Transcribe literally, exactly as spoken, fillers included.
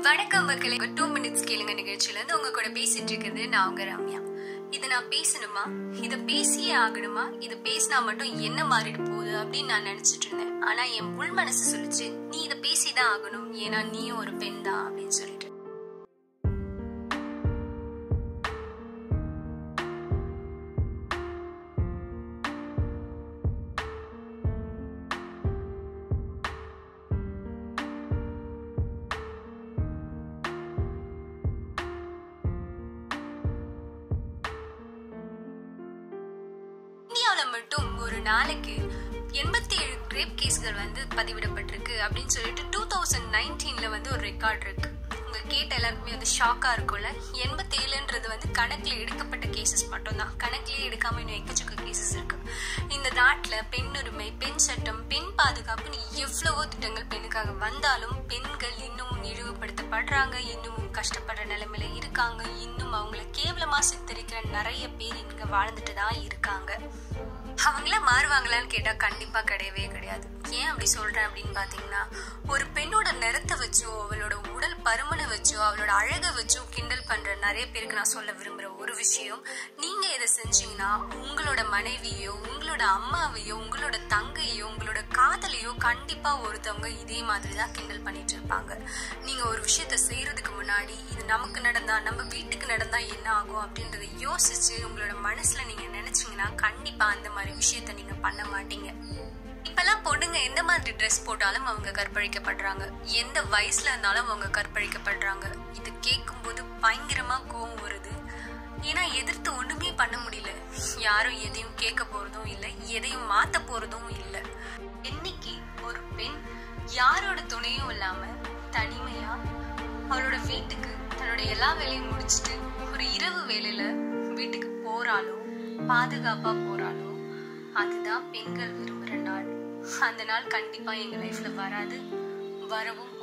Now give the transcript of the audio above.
வணக்கம் மக்களே, two minutes கேளுங்க நிகழ்ச்சியில இருந்து உங்க கூட பேசிட்டு இருக்கிறது நான் உங்க ரம்யா. இதை நான் பேசணுமா, இதை பேசியே ஆகணுமா, இதை பேசினா மட்டும் என்ன மாறிட்டு போகுது அப்படின்னு நான் நினைச்சிட்டு இருந்தேன். ஆனா என் உள் மனசு சொல்லிச்சு, நீ இதை பேசிதான் ஆகணும், ஏன்னா நீயும் ஒரு பெண் தான் அப்படின்னு சொல்லிட்டு. இந்தியாவில மட்டும் ஒரு நாளைக்கு எண்பத்தி ஏழு ரேப் கேஸ்கள் வந்து பதிவிடப்பட்டிருக்கு அப்படின்னு சொல்லிட்டு டூ தௌசண்ட் நைன்டீன்ல வந்து ஒரு ரெக்கார்ட் இருக்கு. உங்க கேட்ட எல்லாருக்குமே வந்து ஷாக்கா இருக்கும்ல. எண்பத்தி ஏழுன்றது வந்து கணக்குல எடுக்கப்பட்ட கேசஸ் மட்டும் தான், கணக்குலயே எடுக்காம இன்னும் எக்கச்சக்க கேசஸ் இருக்கு. இந்த நாட்டுல பெண் உரிமை, பெண் சட்டம், பெண் பாதுகாப்புன்னு எவ்வளவோ திட்டங்கள் பெண்ணுக்காக வந்தாலும் பெண்கள் இன்னமும் இழிவுபடுத்தப்படுறாங்க, இன்னமும் கஷ்டப்படுற நிலைமையில இருக்காங்க, இன்னும் அவங்கள கேவலமா சித்தரிக்கிற நிறைய பேர் இங்க வாழ்ந்துட்டு தான் இருக்காங்க. அவங்கள மாறுவாங்களான்னு கேட்டா கண்டிப்பா கிடையவே கிடையாது. ஏன் அப்படி சொல்றேன் அப்படின்னு பாத்தீங்கன்னா, ஒரு பெண்ணோட நிறத்தை வச்சோ, அவளோட உடல் பருமனை வச்சோ, அவளோட அழகை வச்சோ கிண்டல் பண்ற நிறைய பேருக்கு நான் சொல்ல விரும்புற ஒரு விஷயம், நீங்க இதை செஞ்சீங்கன்னா உங்களோட மனைவியோ, உங்களோட அம்மாவையோ, உங்களோட தங்கையோ, உங்களோட காதலையோ கண்டிப்பா ஒருத்தவங்க இதே மாதிரிதான் கிண்டல் பண்ணிட்டு இருப்பாங்க. நீங்க ஒரு விஷயத்த செய்யறதுக்கு முன்னாடி இது நமக்கு நடந்தா, நம்ம வீட்டுக்கு நடந்தா என்ன ஆகும் அப்படின்றத யோசிச்சு உங்களோட மனசுல நீங்க நினைச்சீங்கன்னா கண்டிப்பா அந்த மாதிரி விஷயத்த நீங்க பண்ண மாட்டீங்க. இப்பெல்லாம் பொண்ணுங்க எந்த மாதிரி ட்ரெஸ் போட்டாலும் அவங்க கற்பழிக்கப்படுறாங்க, எந்த வயசுல இருந்தாலும் அவங்க கற்பழிக்கப்படுறாங்க. இது கேட்கும் போது பயங்கரமா கோவம் வருது. ஏன்னா எதிர்த்து ஒண்ணுமே பண்ண முடியல, யாரும் எதையும் கேட்க போறதும் இல்லை, எதையும் மாத்த போறதும் இல்லை. என்னைக்கு ஒரு பெண் யாரோட துணையும் இல்லாம தனிமையா அவளோட வீட்டுக்கு தன்னோட எல்லா வேலையும் முடிச்சுட்டு ஒரு இரவு வேலையில வீட்டுக்கு போறாளோ, பாதுகாப்பா போறாளோ, அதுதான் பெண்கள் விரும்புற நாள். அந்த நாள் கண்டிப்பா எங்க லைஃப்ல வராது, வரவும்